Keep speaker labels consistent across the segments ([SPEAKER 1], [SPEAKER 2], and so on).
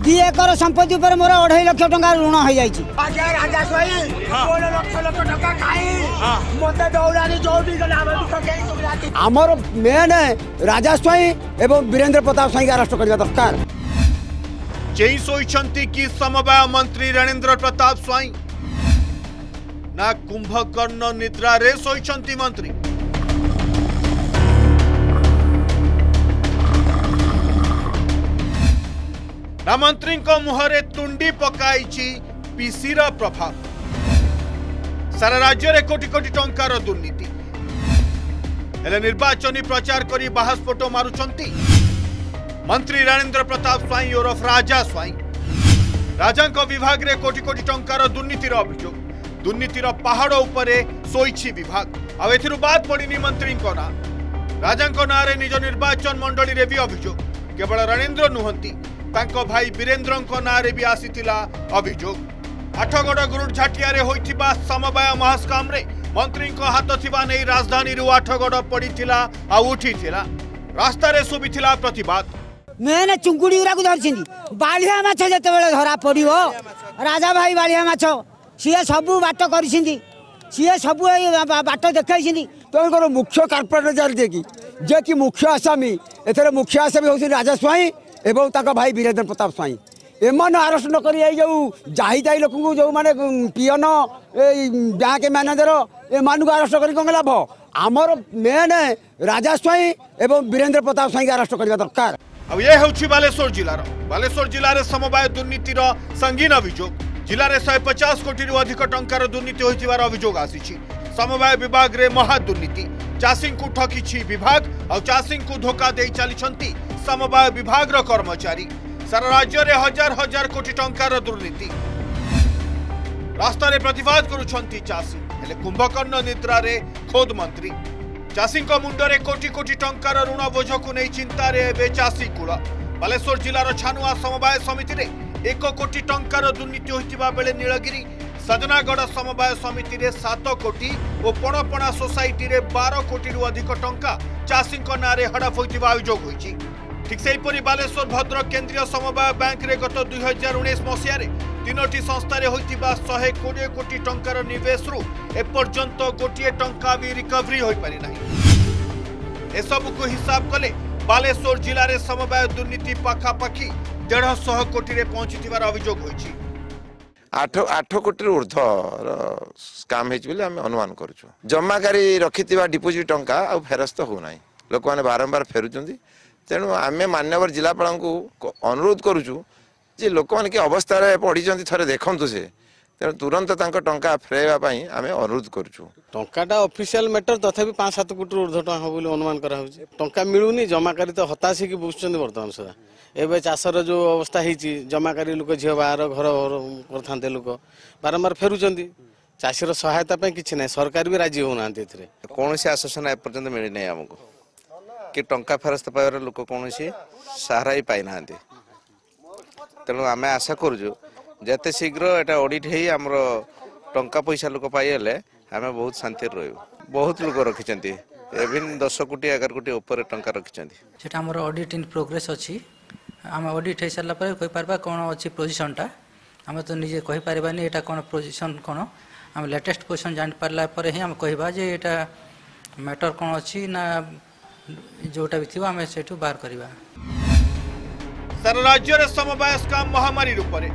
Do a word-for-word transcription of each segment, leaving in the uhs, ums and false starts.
[SPEAKER 1] दी एकर संपत्ति पर मोर अढ़ाई लाख टका ऋण हो जाए। आमर मेन राजा स्वाई एवं वीरेंद्र प्रताप स्वाई अरेस्ट करने दरकार।
[SPEAKER 2] चेई सोईछंती कि समवाय मंत्री रणेंद्र प्रताप स्वाई ना कुंभकर्ण निद्रा रे सोईछंती मंत्री। ना मंत्री मुहरे तुंडी पकाई पीसीर प्रभाव। सारा राज्य रे कोटी कोटी टंकार दुर्नीति हेले निर्वाचनी प्रचार करी बाहास्फोट मारुचंती मंत्री रणेंद्र प्रताप स्वाई ओरफ राजा स्वाई। राजा विभाग रे कोटी कोटी टंकार दुर्नीतिर अभियोग। दुर्नीतिर पहाड़ उपरे सोईछि विभाग। आ एथिरु बाद पड़िनी मंत्री ना राजा ना रे निज निर्वाचन मंडली रे भी अभियोग। केवल रणेंद्र नुहंती तांको भाई वीरेंद्र ना रे भी आसीतिला अभियोग। आठगड़ गुरुड़ झाटिया रे होइथिबा समवाय महास्काम रे मंत्री हाथ थिबा नै राजधानी रु आठगड़ पड़िथिला आ उठिथिला। रास्ता रे सुबिथिला प्रतिवाद।
[SPEAKER 1] मैंने चुंकुड़ी गुरा को धरछिंदी बालिया माछ जते बेले धरा पड़ियो राजा भाई बालिया माछ सीए सबु बाट करछिंदी सीए सबु बाट देखाइछिंदी।
[SPEAKER 3] तो मुख्य कार्पोरेटर जार देकी जे कि मुख्य आसामी एथरे मुख्य आसामी होछि राजा स्वाई एवं ताका भाई वीरेंद्र प्रताप स्वाई। एमान अरेस्ट न करी जो जाही जाही लोक जो माने पियन बैंक मैनेजर एमान को अरेस्ट करी कौन लाभ। आमर मेन राजा स्वाई एवं वीरेंद्र प्रताप स्वाई अरेस्ट करने दरकार।
[SPEAKER 2] अब ये हूँ बालेश्वर जिलार बालेश्वर जिले समवाय दुर्नीतिर संगीन अभियोग। जिले में शहे पचास कोटी अधिक टंकार दुर्नीति होइथिबार अभियोग आसी। समवाय विभाग रे महा दुर्नीति चाषी को ठकी विभाग और चाषी को धोखा दे चली समवाय विभाग रो कर्मचारी। सारा राज्य रे हजार हजार कोटी टंकार दुर्नीति। रास्ता रे प्रतिवाद करुछंती चाषी हेले कुंभकर्ण निद्रा रे खोद मंत्री। चाषी मुंडरे कोटी कोटी टंकार ऋण बोझ को नहीं चिंता रे एबे चाषी कूल। बालेश्वर जिलार छानुआ समवाय समिति रे एक कोटी टंकार दुर्नीति होइतिबा बेले नीलगिरी सजनागढ़ समवाय समिति रे सात कोटी और पणपणा सोसाइटी रे बारह कोटी रु अधिक टंका चाषी नारे हड़प होइतिबा अभियोग होइछि। ठीक सेहीपरि बालेश्वर भद्रक केंद्रीय समवाय बैंक रे गत दुई हजार उन्नीस मसीह तीनोटी संस्था रे होइतिबा शहे कोड़े कोटी टंकार निवेश रु एपर्यंत गोटे टंका भी रिकवरी होई पारि नाही। एसबु को हिसाब कले बालेश्वर जिले में समवाय दुर्नीति पाखापाखि डेढ़ सौ कोटी रे पहुंचीथिबार अभियोग होइछि।
[SPEAKER 4] आठ आठ कोटी ऊर्ध्व स्काम होइछि आम अनुमान करूछु। जमाकारी रखिथिबा डिपोजिट टंका आ फेरस्त हो नाही। लोक माने बारंबार फेरुचंदी। तेणु आम मान्यवर जिलापाल को अनुरोध करुचु जे लोक मैंने कि अवस्था पढ़ी थे देखु से तेणु तुरंत टंका फेरवाई आम अनुरोध करुचु।
[SPEAKER 5] टंकाटा ऑफिशियल मैटर तथापि पांच सात कोटी ऊर्ध्व टंका हम अनुमान करा टंका मिलूनी जमाकारी तो हताश होगी बुझुं बर्तमान सुधा। एवं चाषर जो अवस्था होती जमाकारी लोक झील बाहर घर करते लोक बारंबार फेरुंच चाषीर सहायता किसी ना सरकार भी राजी होना
[SPEAKER 6] कौन आश्वासन एपर्यंत मिली ना आमको कि टंका फेरस्त पाइबार लोक कौन सहारा ही पाई ना। तेणु आम आशा करुचु जिते शीघ्र एटा ऑडिट है आमर टंका पैसा लोक पाइले आम बहुत शांति रही। बहुत लोक रखिंट एवं दस कोटी एगार कोटी ऊपर टंका रखिंट
[SPEAKER 7] आम ऑडिट इन प्रोग्रेस अच्छी आम ऑडिट हो सारा कहीपर कौन अच्छी पोजिशनटा आम तो निजे कहीपर यहाँ कौन पोजिशन कौन आम लेटेस्ट पोजिशन जापार ही आम कह मैटर कौन अच्छी ना जोटा भी थी आम से बाहर करवा।
[SPEAKER 2] सारा राज्य रे समवाय स्काम महामारी रूपरे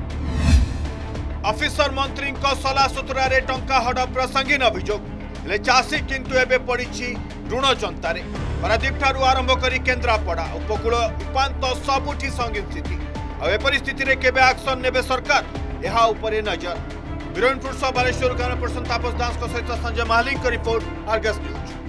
[SPEAKER 2] ऑफिसर मंत्री सला सुतरा रे टंका हड़प संगीन अभियोग हेले चाषी किंतु एबे पड़िछि ऋण चंतारे। पारादीप ठारू आरंभ करी केन्द्रापड़ा उपकूल उपांत सबुठी संगीन स्थिति आ ए परिस्थिति रे केबे एक्शन नेबे सरकार एहा उपरे नजर। बिरनपुर बालेश्वर कैमरा पर्सन तापस दास सहित Sanjay Mahaling report Argus news.